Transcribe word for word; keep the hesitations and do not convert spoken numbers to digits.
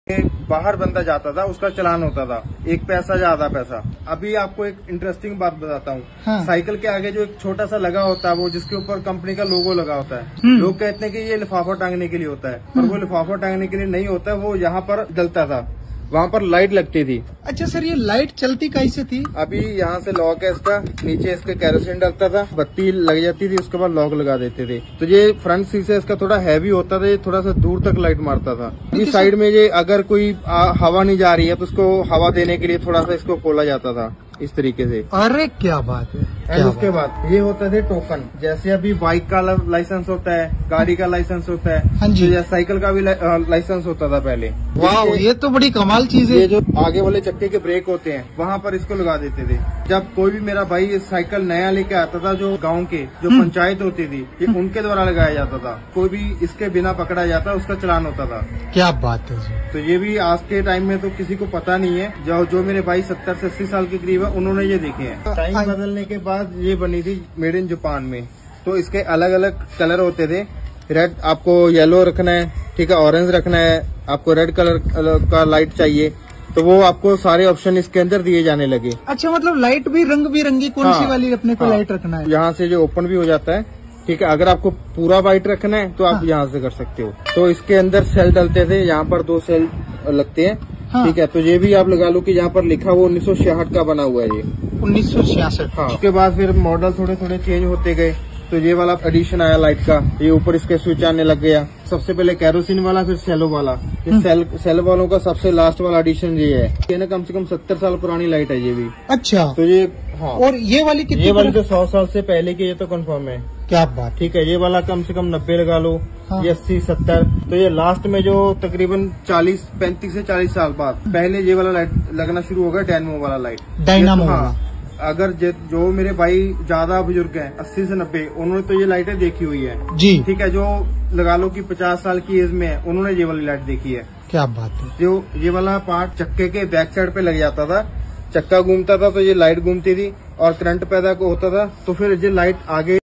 बाहर बंदा जाता था उसका चलान होता था, एक पैसा या आधा पैसा। अभी आपको एक इंटरेस्टिंग बात बताता हूँ। हाँ। साइकिल के आगे जो एक छोटा सा लगा होता है वो जिसके ऊपर कंपनी का लोगो लगा होता है, लोग कहते हैं कि ये लिफाफा टांगने के लिए होता है, पर वो लिफाफा टांगने के लिए नहीं होता है, वो यहाँ पर डलता था, वहाँ पर लाइट लगती थी। अच्छा सर, ये लाइट चलती कैसे थी? अभी यहाँ से लॉक है इसका, नीचे इसके कैरोसिन डलता था, बत्ती लग जाती थी, उसके बाद लॉक लगा देते थे। तो ये फ्रंट शीशा इसका थोड़ा हैवी होता था, ये थोड़ा सा दूर तक लाइट मारता था। इस साइड में ये अगर कोई आ, हवा नहीं जा रही है तो उसको हवा देने के लिए थोड़ा सा इसको खोला जाता था इस तरीके से। अरे क्या बात है। एंड उसके बाद ये होता थे टोकन, जैसे अभी बाइक का लाइसेंस होता है, गाड़ी का लाइसेंस होता है, हाँ जी, तो साइकिल का भी लाइसेंस होता था पहले। वाह, ये तो बड़ी कमाल चीज है। ये जो आगे वाले चक्के के ब्रेक होते हैं वहाँ पर इसको लगा देते थे। जब कोई भी मेरा भाई साइकिल नया लेके आता था, जो गाँव के जो पंचायत होती थी, ये उनके द्वारा लगाया जाता था। कोई भी इसके बिना पकड़ा जाता उसका चलान होता था। क्या बात है जी। तो ये भी आज के टाइम में तो किसी को पता नहीं है। जो जो मेरे भाई सत्तर से अस्सी साल के करीब है उन्होंने ये देखे हैं। टाइम बदलने के बाद ये बनी थी मेड इन जापान में, तो इसके अलग अलग कलर होते थे। रेड आपको येलो रखना है, ठीक है, ऑरेंज रखना है, आपको रेड कलर का लाइट चाहिए, तो वो आपको सारे ऑप्शन इसके अंदर दिए जाने लगे। अच्छा, मतलब लाइट भी रंग बिरंगी कौन हाँ, सी वाली अपने को हाँ, लाइट रखना है? यहाँ से जो ओपन भी हो जाता है, ठीक है। अगर आपको पूरा वाइट रखना है तो आप हाँ, यहाँ से कर सकते हो। तो इसके अंदर सेल डलते थे, यहाँ पर दो सेल लगते हैं, हाँ, ठीक है। तो ये भी आप लगा लो कि यहाँ पर लिखा वो उन्नीस सौ छियासठ का बना हुआ है, ये उन्नीस सौ छियासठ। हाँ। उसके बाद फिर मॉडल थोड़े थोड़े चेंज होते गए, तो ये वाला एडिशन आया लाइट का, ये ऊपर इसके स्विच आने लग गया। सबसे पहले कैरोसिन वाला, फिर सेलो वाला। ये सेल सेल वालों का सबसे लास्ट वाला एडिशन ये है। ये ना कम से कम सत्तर साल पुरानी लाइट है ये भी। अच्छा, तो ये हाँ। और ये वाली कितनी? ये वाली तो सौ साल से पहले की, ये तो कंफर्म है। क्या बात, ठीक है। ये वाला कम से कम नब्बे लगा लो, हाँ, ये अस्सी सत्तर। तो ये लास्ट में जो तकरीबन चालीस पैंतीस से चालीस साल बाद पहले ये वाला लाइट लगना शुरू होगा, डायनामो वाला लाइट। डायनामो तो, हाँ, अगर जो मेरे भाई ज्यादा बुजुर्ग हैं, अस्सी से नब्बे, उन्होंने तो ये लाइटें देखी हुई है जी, ठीक है। जो लगा लो कि पचास साल की एज में है, उन्होंने ये वाली लाइट देखी है। क्या बात है। जो ये वाला पार्ट चक्के के बैक साइड पे लग जाता था, चक्का घूमता था तो ये लाइट घूमती थी और करंट पैदा होता था, तो फिर ये लाइट आगे